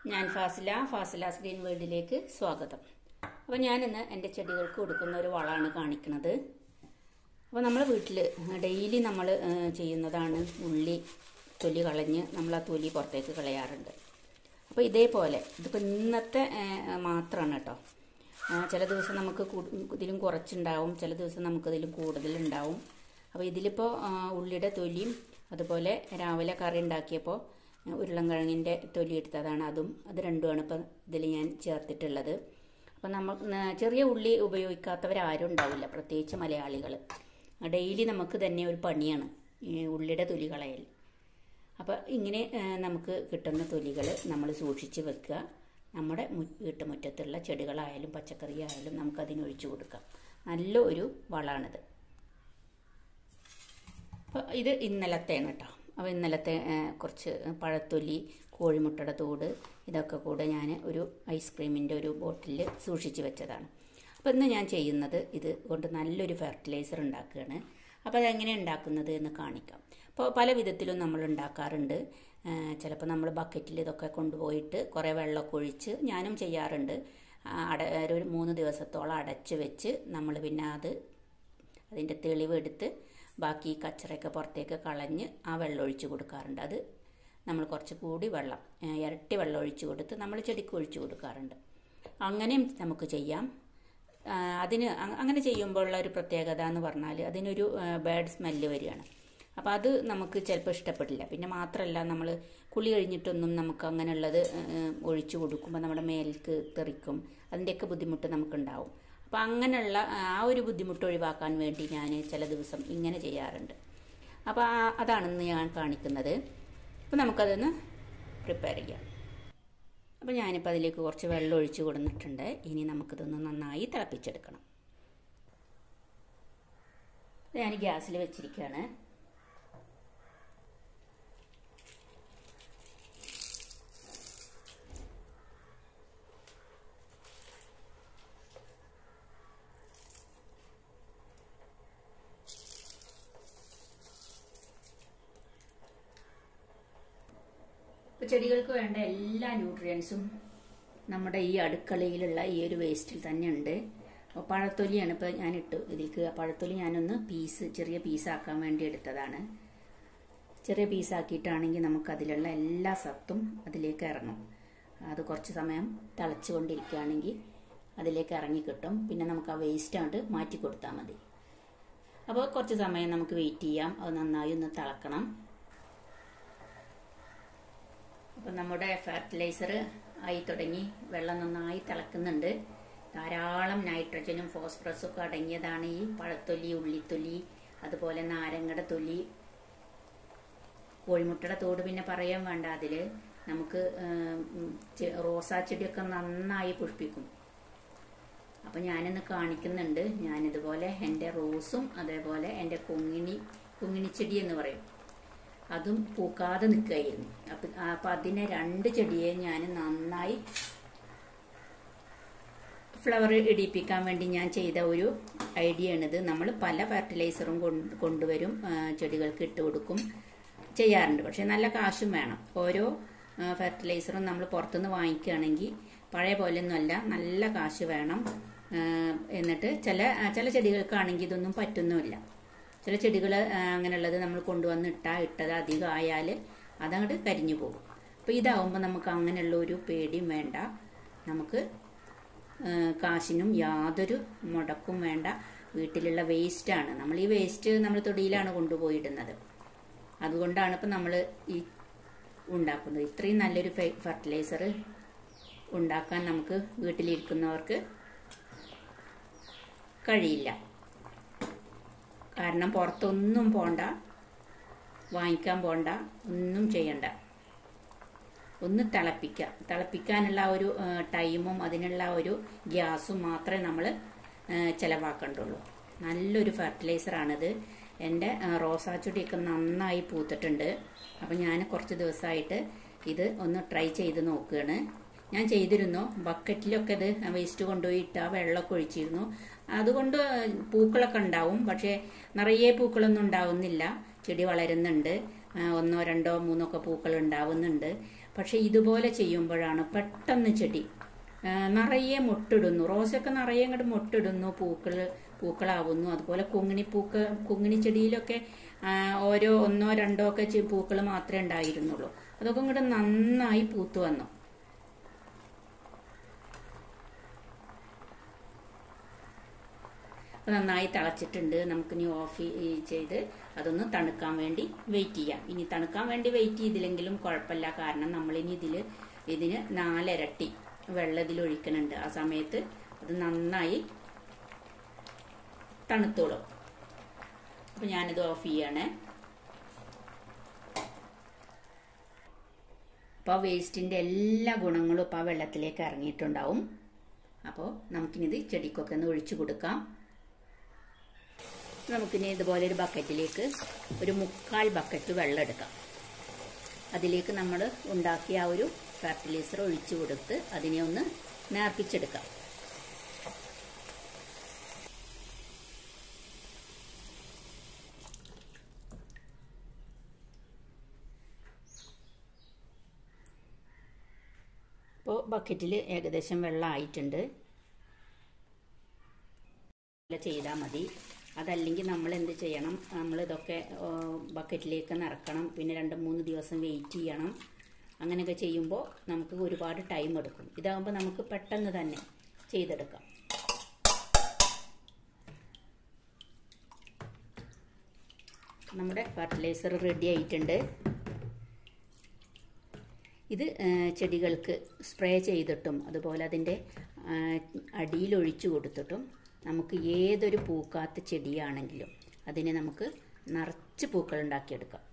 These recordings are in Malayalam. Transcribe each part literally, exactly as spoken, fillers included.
ഞാൻ ഫാസില ഫാസിലാസ് ഗ്രീൻ വേൾഡിലേക്ക് സ്വാഗതം. അപ്പോൾ ഞാനിന്ന് എൻ്റെ ചെടികൾക്ക് കൊടുക്കുന്ന ഒരു വളമാണ് കാണിക്കുന്നത്. അപ്പോൾ നമ്മൾ വീട്ടിൽ ഡെയിലി നമ്മൾ ചെയ്യുന്നതാണ് ഉള്ളി തൊലി കളഞ്ഞ് നമ്മൾ ആ തൊലി പുറത്തേക്ക് കളയാറുണ്ട്. അപ്പോൾ ഇതേപോലെ ഇതിപ്പോൾ ഇന്നത്തെ മാത്രമാണ് കേട്ടോ. ചില ദിവസം നമുക്ക് ഇതിലും കുറച്ചുണ്ടാവും, ചില ദിവസം നമുക്കിതിലും കൂടുതലുണ്ടാവും. അപ്പോൾ ഇതിലിപ്പോൾ ഉള്ളിയുടെ തൊലിയും അതുപോലെ രാവിലെ കറി ഉണ്ടാക്കിയപ്പോൾ ഉരുളൻകിഴങ്ങിൻ്റെ തൊലി എടുത്തതാണ്, അതും അത് രണ്ടുമാണ് ഇപ്പം ഇതിൽ ഞാൻ ചേർത്തിട്ടുള്ളത്. അപ്പം നമ്മൾ ചെറിയ ഉള്ളി ഉപയോഗിക്കാത്തവരാരും ഉണ്ടാവില്ല, പ്രത്യേകിച്ച് മലയാളികൾ. ഡെയിലി നമുക്ക് തന്നെ ഒരു പണിയാണ് ഈ ഉള്ളിയുടെ തൊലി കളയൽ. അപ്പോൾ ഇങ്ങനെ നമുക്ക് കിട്ടുന്ന തൊലികൾ നമ്മൾ സൂക്ഷിച്ച് വെക്കുക. നമ്മുടെ വീട്ടുമുറ്റത്തുള്ള ചെടികളായാലും പച്ചക്കറി ആയാലും നമുക്കതിനൊഴിച്ചു കൊടുക്കാം. നല്ല ഒരു വളമാണിത്. അപ്പോൾ ഇത് ഇന്നലത്തെയാണ് കേട്ടോ. അപ്പോൾ ഇന്നലത്തെ കുറച്ച് പഴത്തൊലി, കോഴിമുട്ടയുടെ തോട്, ഇതൊക്കെ കൂടെ ഞാൻ ഒരു ഐസ്ക്രീമിൻ്റെ ഒരു ബോട്ടിലിൽ സൂക്ഷിച്ച് വെച്ചതാണ്. അപ്പോൾ ഇന്ന് ഞാൻ ചെയ്യുന്നത് ഇത് കൊണ്ട് നല്ലൊരു ഫെർട്ടിലൈസർ ഉണ്ടാക്കുകയാണ്. അപ്പോൾ അതെങ്ങനെ ഉണ്ടാക്കുന്നത് എന്ന് കാണിക്കാം. അപ്പോൾ പല വിധത്തിലും നമ്മൾ ഉണ്ടാക്കാറുണ്ട്. ചിലപ്പോൾ നമ്മൾ ബക്കറ്റിൽ ഇതൊക്കെ കൊണ്ടുപോയിട്ട് കുറേ വെള്ളമൊക്കെ ഒഴിച്ച്, ഞാനും ചെയ്യാറുണ്ട്, അട ഒരു മൂന്ന് ദിവസത്തോളം അടച്ച് വെച്ച് നമ്മൾ പിന്നെ അത് അതിൻ്റെ തെളിവ് എടുത്ത് ബാക്കി കച്ചറയൊക്കെ പുറത്തേക്ക് കളഞ്ഞ് ആ വെള്ളം ഒഴിച്ച് കൊടുക്കാറുണ്ട്. അത് നമ്മൾ കുറച്ച് കൂടി വെള്ളം ഇരട്ടി വെള്ളം ഒഴിച്ച് കൊടുത്ത് നമ്മൾ ചെടിക്ക് ഒഴിച്ച് കൊടുക്കാറുണ്ട്. അങ്ങനെയും നമുക്ക് ചെയ്യാം. അതിന് അങ്ങനെ ചെയ്യുമ്പോഴുള്ള ഒരു പ്രത്യേകത എന്ന് പറഞ്ഞാൽ അതിനൊരു ബാഡ് സ്മെല്ല് വരികയാണ്. അപ്പോൾ അത് നമുക്ക് ചിലപ്പോൾ ഇഷ്ടപ്പെടില്ല. പിന്നെ മാത്രമല്ല, നമ്മൾ കുളി കഴിഞ്ഞിട്ടൊന്നും നമുക്ക് അങ്ങനെയുള്ളത് ഒഴിച്ചു കൊടുക്കുമ്പോൾ നമ്മുടെ മേൽക്ക് തെറിക്കും, അതിൻ്റെയൊക്കെ ബുദ്ധിമുട്ട് നമുക്കുണ്ടാവും. അപ്പോൾ അങ്ങനെയുള്ള ആ ഒരു ബുദ്ധിമുട്ട് ഒഴിവാക്കാൻ വേണ്ടി ഞാൻ ചില ദിവസം ഇങ്ങനെ ചെയ്യാറുണ്ട്. അപ്പോൾ അതാണെന്ന് ഞാൻ കാണിക്കുന്നത്. അപ്പോൾ നമുക്കതൊന്ന് പ്രിപ്പയർ ചെയ്യാം. അപ്പോൾ ഞാനിപ്പോൾ അതിലേക്ക് കുറച്ച് വെള്ളം ഒഴിച്ച് കൊടുത്തിട്ടുണ്ട്. ഇനി നമുക്കിതൊന്ന് നന്നായി തിളപ്പിച്ചെടുക്കണം. ഞാൻ ഗ്യാസിൽ വെച്ചിരിക്കുകയാണ്. ഇപ്പോൾ ചെടികൾക്ക് വേണ്ട എല്ലാ ന്യൂട്രിയൻസും നമ്മുടെ ഈ അടുക്കളയിലുള്ള ഈ ഒരു വേസ്റ്റിൽ തന്നെ ഉണ്ട്. അപ്പോൾ പഴത്തൊലിയാണ് ഇപ്പോൾ ഞാനിട്ടു ഇതിലേക്ക്. പഴത്തൊലി ഞാനൊന്ന് പീസ് ചെറിയ പീസാക്കാൻ വേണ്ടി എടുത്തതാണ്. ചെറിയ പീസാക്കിയിട്ടാണെങ്കിൽ നമുക്കതിലുള്ള എല്ലാ സത്തും അതിലേക്ക് ഇറങ്ങും. അത് കുറച്ച് സമയം തിളച്ചു കൊണ്ടിരിക്കുകയാണെങ്കിൽ അതിലേക്ക് ഇറങ്ങി കിട്ടും. പിന്നെ നമുക്ക് ആ വേസ്റ്റ് അങ്ങോട്ട് മാറ്റി കൊടുത്താൽ മതി. അപ്പോൾ കുറച്ച് സമയം നമുക്ക് വെയിറ്റ് ചെയ്യാം. അത് നന്നായി ഒന്ന് തിളക്കണം. അപ്പം നമ്മുടെ ഫെർട്ടിലൈസർ ആയി തുടങ്ങി. വെള്ളം നന്നായി തിളക്കുന്നുണ്ട്. ധാരാളം നൈട്രജനും ഫോസ്ഫറസും ഒക്കെ അടങ്ങിയതാണ് ഈ പഴത്തൊലി, ഉള്ളിത്തൊലി, അതുപോലെ നാരങ്ങയുടെ തൊലി, കോഴിമുട്ടയുടെ തോട് പിന്നെ പറയാൻ വേണ്ട. അതിൽ നമുക്ക് റോസാ ചെടിയൊക്കെ നന്നായി പുഷ്പിക്കും. അപ്പം ഞാനിന്ന് കാണിക്കുന്നുണ്ട്. ഞാനിതുപോലെ എൻ്റെ റോസും അതേപോലെ എൻ്റെ കുങ്ങിണി കുങ്ങിണിച്ചെടി എന്ന് പറയും, അതും പൂക്കാതെ നിൽക്കുകയായിരുന്നു. അപ്പം അപ്പം അതിനെ രണ്ട് ചെടിയെ ഞാൻ നന്നായി ഫ്ലവർ ഇടിപ്പിക്കാൻ വേണ്ടി ഞാൻ ചെയ്ത ഒരു ഐഡിയ ആണിത്. നമ്മൾ പല ഫെർട്ടിലൈസറും കൊണ്ട് കൊണ്ടുവരും, ചെടികൾക്ക് ഇട്ട് കൊടുക്കും, ചെയ്യാറുണ്ട്. പക്ഷെ നല്ല കാശും വേണം. ഓരോ ഫെർട്ടിലൈസറും നമ്മൾ പുറത്തുനിന്ന് വാങ്ങിക്കുകയാണെങ്കിൽ പഴയ പോലെയൊന്നുമല്ല, നല്ല കാശ് വേണം. എന്നിട്ട് ചില ചില ചെടികൾക്കാണെങ്കിൽ ഇതൊന്നും പറ്റുന്നുമില്ല. ചില ചെടികൾ അങ്ങനെയുള്ളത് നമ്മൾ കൊണ്ടുവന്ന് ഇട്ടാൽ ഇട്ടത് അധികം ആയാൽ അതങ്ങോട്ട് കരിഞ്ഞു പോകും. അപ്പോൾ ഇതാവുമ്പോൾ നമുക്ക് അങ്ങനെയുള്ള ഒരു പേടിയും വേണ്ട. നമുക്ക് കാശിനും യാതൊരു മുടക്കും വേണ്ട. വീട്ടിലുള്ള വേസ്റ്റാണ്. നമ്മൾ ഈ വേസ്റ്റ് നമ്മൾ തൊടിയിലാണ് കൊണ്ടുപോയിടുന്നത്. അതുകൊണ്ടാണ് ഇപ്പം നമ്മൾ ഈ ഉണ്ടാക്കുന്നത്. ഇത്രയും നല്ലൊരു ഫെർട്ടിലൈസർ ഉണ്ടാക്കാൻ നമുക്ക് വീട്ടിലിരിക്കുന്നവർക്ക് കഴിയില്ല. കാരണം പുറത്തൊന്നും പോണ്ട, വാങ്ങിക്കാൻ പോണ്ട, ഒന്നും ചെയ്യണ്ട. ഒന്ന് തിളപ്പിക്കുക. തിളപ്പിക്കാനുള്ള ഒരു ടൈമും അതിനുള്ള ഒരു ഗ്യാസും മാത്രമേ നമ്മൾ ചിലവാക്കേണ്ടുള്ളൂ. നല്ലൊരു ഫെർട്ടിലൈസറാണിത്. എൻ്റെ റോസാ ചെടിയൊക്കെ നന്നായി പൂത്തിട്ടുണ്ട്. അപ്പം ഞാൻ കുറച്ച് ദിവസമായിട്ട് ഇത് ഒന്ന് ട്രൈ ചെയ്ത് നോക്കുകയാണ്. ഞാൻ ചെയ്തിരുന്നു, ബക്കറ്റിലൊക്കെ ഇത് വേസ്റ്റ് കൊണ്ടുപോയി ഇട്ടാൽ വെള്ളമൊക്കെ ഒഴിച്ചിരുന്നു. അതുകൊണ്ട് പൂക്കളൊക്കെ ഉണ്ടാവും, പക്ഷേ നിറയെ പൂക്കളൊന്നും ഉണ്ടാവുന്നില്ല. ചെടി വളരുന്നുണ്ട്, ഒന്നോ രണ്ടോ മൂന്നോ ഒക്കെ പൂക്കൾ ഉണ്ടാവുന്നുണ്ട്. പക്ഷെ ഇതുപോലെ ചെയ്യുമ്പോഴാണ് പെട്ടെന്ന് ചെടി നിറയെ മുട്ടിടുന്നു. റോസൊക്കെ നിറയെ അങ്ങോട്ട് മുട്ടിടുന്നു, പൂക്കൾ പൂക്കളാവുന്നു. അതുപോലെ കുങ്ങിണി പൂക്ക കുങ്ങിണി ചെടിയിലൊക്കെ ഓരോ ഒന്നോ രണ്ടോ ഒക്കെ പൂക്കൾ മാത്രമേ ഉണ്ടായിരുന്നുള്ളൂ. അതൊക്കെ ഇങ്ങോട്ട് നന്നായി പൂത്തു വന്നു. നന്നായി തിളച്ചിട്ടുണ്ട്. നമുക്കിനി ഓഫ് ചെയ്ത് അതൊന്ന് തണുക്കാൻ വേണ്ടി വെയിറ്റ് ചെയ്യാം. ഇനി തണുക്കാൻ വേണ്ടി വെയിറ്റ് ചെയ്തില്ലെങ്കിലും കുഴപ്പമില്ല. കാരണം നമ്മളിനി ഇതിൽ ഇതിന് നാലിരട്ടി വെള്ളം ഇതിൽ ഒഴിക്കുന്നുണ്ട്. ആ സമയത്ത് അത് നന്നായി തണുത്തോളും. അപ്പം ഞാനിത് ഓഫ് ചെയ്യാണ്. അപ്പോൾ വേസ്റ്റിൻ്റെ എല്ലാ ഗുണങ്ങളും ഇപ്പോൾ ആ വെള്ളത്തിലേക്ക് ഇറങ്ങിയിട്ടുണ്ടാവും. അപ്പോൾ നമുക്കിനിത് ചെടിക്കൊക്കെ ഒന്ന് ഒഴിച്ചു കൊടുക്കാം. നമുക്കിനി ഇതുപോലെ ഒരു ബക്കറ്റിലേക്ക് ഒരു മുക്കാൽ ബക്കറ്റ് വെള്ളം എടുക്കാം. അതിലേക്ക് നമ്മൾ ഉണ്ടാക്കിയ ആ ഒരു ഫെർട്ടിലൈസർ ഒഴിച്ചു കൊടുത്ത് അതിനെ ഒന്ന് നേർപ്പിച്ചെടുക്കാം. ഇപ്പോൾ ബക്കറ്റിൽ ഏകദേശം വെള്ളം ആയിട്ടുണ്ട്. ചെയ്താൽ മതി. അതല്ലെങ്കിൽ നമ്മൾ എന്ത് ചെയ്യണം, നമ്മൾ ഇതൊക്കെ ബക്കറ്റിലേക്ക് നിറക്കണം, പിന്നെ രണ്ട് മൂന്ന് ദിവസം വെയിറ്റ് ചെയ്യണം. അങ്ങനെയൊക്കെ ചെയ്യുമ്പോൾ നമുക്ക് ഒരുപാട് ടൈം എടുക്കും. ഇതാകുമ്പോൾ നമുക്ക് പെട്ടെന്ന് തന്നെ ചെയ്തെടുക്കാം. നമ്മുടെ ഫെർട്ടിലൈസർ റെഡി ആയിട്ടുണ്ട്. ഇത് ചെടികൾക്ക് സ്പ്രേ ചെയ്തിട്ടും അതുപോലെ അതിൻ്റെ അടിയിലൊഴിച്ചു കൊടുത്തിട്ടും നമുക്ക് ഏതൊരു പൂക്കാത്ത ചെടിയാണെങ്കിലും അതിനെ നമുക്ക് നിറച്ച് പൂക്കൾ ഉണ്ടാക്കിയെടുക്കാം.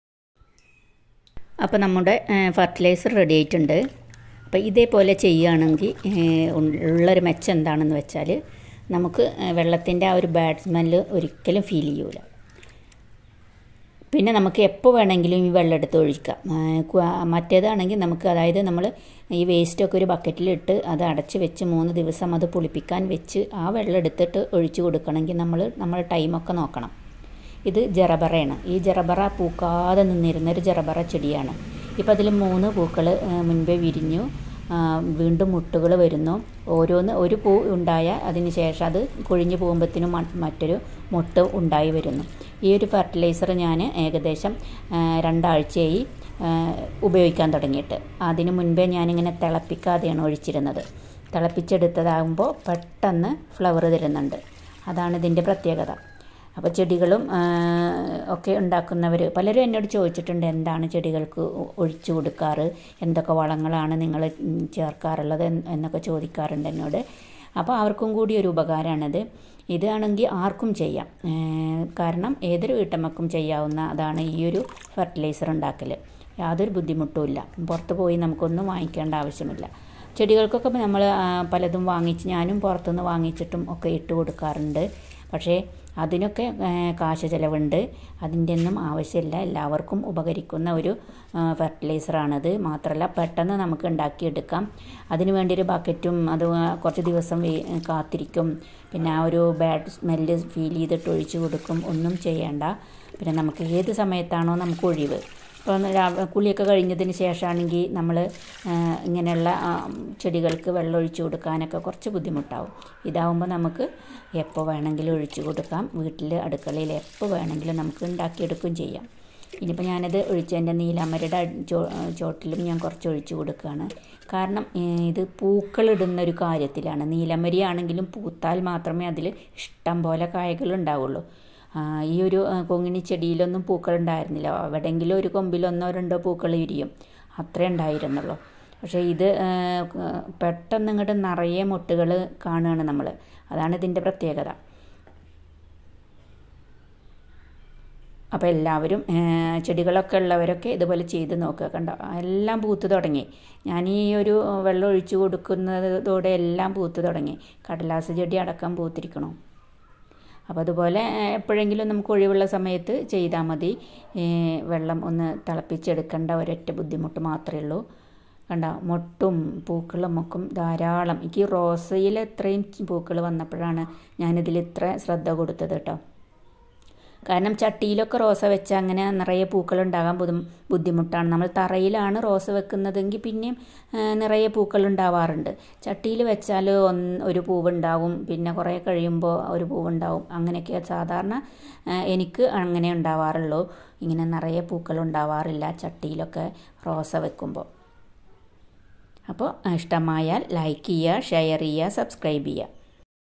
അപ്പോൾ നമ്മുടെ ഫെർട്ടിലൈസർ റെഡി ആയിട്ടുണ്ട്. അപ്പോൾ ഇതേപോലെ ചെയ്യുകയാണെങ്കിൽ ഉള്ളൊരു മെച്ചം എന്താണെന്ന് വെച്ചാൽ നമുക്ക് വെള്ളത്തിൻ്റെ ആ ഒരു ബാഡ് സ്മെല്ല് ഒരിക്കലും ഫീൽ ചെയ്യൂല. പിന്നെ നമുക്ക് എപ്പോൾ വേണമെങ്കിലും ഈ വെള്ളം എടുത്ത് ഒഴിക്കാം. മറ്റേതാണെങ്കിൽ നമുക്ക്, അതായത് നമ്മൾ ഈ വേസ്റ്റൊക്കെ ഒരു ബക്കറ്റിലിട്ട് അത് അടച്ച് വെച്ച് മൂന്ന് ദിവസം അത് പുളിപ്പിക്കാൻ വെച്ച് ആ വെള്ളം എടുത്തിട്ട് ഒഴിച്ചു കൊടുക്കണമെങ്കിൽ നമ്മൾ നമ്മൾ ടൈമൊക്കെ നോക്കണം. ഇത് ജറബറയാണ്. ഈ ജറബറ പൂക്കാതെ നിന്നിരുന്നൊരു ജറബറ ചെടിയാണ്. ഇപ്പോൾ അതിൽ മൂന്ന് പൂക്കൾ മുൻപേ വിരിഞ്ഞു, വീണ്ടും മുട്ടുകൾ വരുന്നു. ഓരോന്ന് ഒരു പൂ ഉണ്ടായ അതിന് ശേഷം അത് കൊഴിഞ്ഞു പോകുമ്പോഴത്തേനും മറ്റൊരു മുട്ട് ഉണ്ടായി വരുന്നു. ഈ ഒരു ഫെർട്ടിലൈസർ ഞാൻ ഏകദേശം രണ്ടാഴ്ചയായി ഉപയോഗിക്കാൻ തുടങ്ങിയിട്ട്. അതിന് മുൻപേ ഞാനിങ്ങനെ തിളപ്പിക്കാതെയാണ് ഒഴിച്ചിരുന്നത്. തിളപ്പിച്ചെടുത്തതാകുമ്പോൾ പെട്ടെന്ന് ഫ്ലവർ തരുന്നുണ്ട്. അതാണ് ഇതിൻ്റെ പ്രത്യേകത. അപ്പോൾ ചെടികളും ഒക്കെ ഉണ്ടാക്കുന്നവർ പലരും എന്നോട് ചോദിച്ചിട്ടുണ്ട്, എന്താണ് ചെടികൾക്ക് ഒഴിച്ചു കൊടുക്കാറ്, എന്തൊക്കെ വളങ്ങളാണ് നിങ്ങൾ ചേർക്കാറുള്ളത് എന്നൊക്കെ ചോദിക്കാറുണ്ട് എന്നോട്. അപ്പോൾ അവർക്കും കൂടി ഒരു ഉപകാരമാണിത്. ഇതാണെങ്കിൽ ആർക്കും ചെയ്യാം. കാരണം ഏതൊരു വീട്ടമ്മക്കും ചെയ്യാവുന്ന അതാണ് ഈ ഒരു ഫെർട്ടിലൈസർ ഉണ്ടാക്കൽ. യാതൊരു ബുദ്ധിമുട്ടുമില്ല. പുറത്ത് പോയി നമുക്കൊന്നും വാങ്ങിക്കേണ്ട ആവശ്യമില്ല. ചെടികൾക്കൊക്കെ നമ്മൾ പലതും വാങ്ങിച്ച്, ഞാനും പുറത്തുനിന്ന് വാങ്ങിച്ചിട്ടും ഒക്കെ ഇട്ട് കൊടുക്കാറുണ്ട്. പക്ഷേ അതിനൊക്കെ കാശ് ചിലവുണ്ട്. അതിൻ്റെ ഒന്നും ആവശ്യമില്ല. എല്ലാവർക്കും ഉപകരിക്കുന്ന ഒരു ഫെർട്ടിലൈസറാണത്. മാത്രമല്ല പെട്ടെന്ന് നമുക്ക് ഉണ്ടാക്കിയെടുക്കാം. അതിന് വേണ്ടി ഒരു ബക്കറ്റും അത് കുറച്ച് ദിവസം കാത്തിരിക്കും. പിന്നെ ആ ഒരു ബാഡ് സ്മെല്ല് ഫീൽ ചെയ്തിട്ട് ഒഴിച്ചു കൊടുക്കും. ഒന്നും ചെയ്യേണ്ട. പിന്നെ നമുക്ക് ഏത് സമയത്താണോ നമുക്ക് ഒഴിവ്, ഇപ്പോൾ കുളിയൊക്കെ കഴിഞ്ഞതിന് ശേഷമാണെങ്കിൽ നമ്മൾ ഇങ്ങനെയുള്ള ചെടികൾക്ക് വെള്ളം ഒഴിച്ചു കൊടുക്കാനൊക്കെ കുറച്ച് ബുദ്ധിമുട്ടാവും. ഇതാവുമ്പോൾ നമുക്ക് എപ്പോൾ വേണമെങ്കിലും ഒഴിച്ചു കൊടുക്കാം. വീട്ടിൽ അടുക്കളയിൽ എപ്പോൾ വേണമെങ്കിലും നമുക്ക് ഉണ്ടാക്കിയെടുക്കുകയും ചെയ്യാം. ഇനിയിപ്പോൾ ഞാനത് ഒഴിച്ചതിൻ്റെ നീലാമരയുടെ ചോ ചോട്ടിലും ഞാൻ കുറച്ച് ഒഴിച്ചു കൊടുക്കുകയാണ്. കാരണം ഇത് പൂക്കളിടുന്നൊരു കാര്യത്തിലാണ്. നീലമരി ആണെങ്കിലും പൂത്താൽ മാത്രമേ അതിൽ ഇഷ്ടം പോലെ കായകൾ ഉണ്ടാവുള്ളൂ. ഈ ഒരു കൊങ്ങിണി ചെടിയിലൊന്നും പൂക്കൾ ഉണ്ടായിരുന്നില്ല. എവിടെയെങ്കിലും ഒരു കൊമ്പിലൊന്നോ രണ്ടോ പൂക്കൾ വിരിയും, അത്രേ ഉണ്ടായിരുന്നുള്ളൂ. പക്ഷേ ഇത് പെട്ടെന്ന് ഇങ്ങോട്ട് നിറയെ മുട്ടുകൾ കാണുകയാണ് നമ്മൾ. അതാണ് ഇതിൻ്റെ പ്രത്യേകത. അപ്പോൾ എല്ലാവരും ചെടികളൊക്കെ ഉള്ളവരൊക്കെ ഇതുപോലെ ചെയ്ത് നോക്കുക. കണ്ടോ, എല്ലാം പൂത്ത് തുടങ്ങി. ഞാൻ ഈ ഒരു വെള്ളം ഒഴിച്ചു കൊടുക്കുന്നതോടെ എല്ലാം പൂത്ത് തുടങ്ങി. കടലാസ് ചെടി അടക്കം പൂത്തിരിക്കണോ. അപ്പോൾ അതുപോലെ എപ്പോഴെങ്കിലും നമുക്ക് ഒഴിവുള്ള സമയത്ത് ചെയ്താൽ മതി. വെള്ളം ഒന്ന് തിളപ്പിച്ചെടുക്കേണ്ട ഒരൊറ്റ ബുദ്ധിമുട്ട് മാത്രമേ ഉള്ളൂ. കണ്ട, മൊട്ടും പൂക്കളും ഒക്കെ ധാരാളം. എനിക്ക് റോസയിൽ എത്രയും പൂക്കൾ വന്നപ്പോഴാണ് ഞാനിതിൽ ഇത്ര ശ്രദ്ധ കൊടുത്തത് കേട്ടോ. കാരണം ചട്ടിയിലൊക്കെ റോസ വെച്ചാൽ അങ്ങനെ നിറയെ പൂക്കളുണ്ടാകാൻ ബുദ്ധി ബുദ്ധിമുട്ടാണ്. നമ്മൾ തറയിലാണ് റോസ വെക്കുന്നതെങ്കിൽ പിന്നെയും നിറയെ പൂക്കളുണ്ടാവാറുണ്ട്. ചട്ടിയിൽ വെച്ചാൽ ഒന്ന് ഒരു പൂവുണ്ടാവും, പിന്നെ കുറേ കഴിയുമ്പോൾ ഒരു പൂവുണ്ടാവും. അങ്ങനെയൊക്കെ സാധാരണ എനിക്ക് അങ്ങനെ ഉണ്ടാവാറുള്ളൂ. ഇങ്ങനെ നിറയെ പൂക്കളുണ്ടാവാറില്ല ചട്ടിയിലൊക്കെ റോസ വെക്കുമ്പോൾ. അപ്പോൾ ഇഷ്ടമായാൽ ലൈക്ക് ചെയ്യുക, ഷെയർ ചെയ്യുക, സബ്സ്ക്രൈബ് ചെയ്യുക.